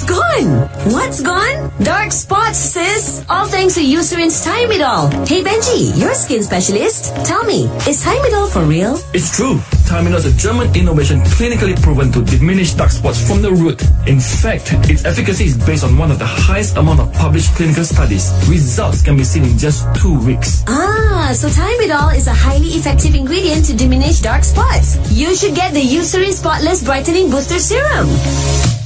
It's gone! What's gone? Dark spots, sis! All thanks to Eucerin's Thymidol. Hey Benji, you're a skin specialist. Tell me, is Thymidol for real? It's true. Thymidol is a German innovation clinically proven to diminish dark spots from the root. In fact, its efficacy is based on one of the highest amount of published clinical studies. Results can be seen in just 2 weeks. Ah, so Thymidol is a highly effective ingredient to diminish dark spots. You should get the Eucerin Spotless Brightening Booster Serum.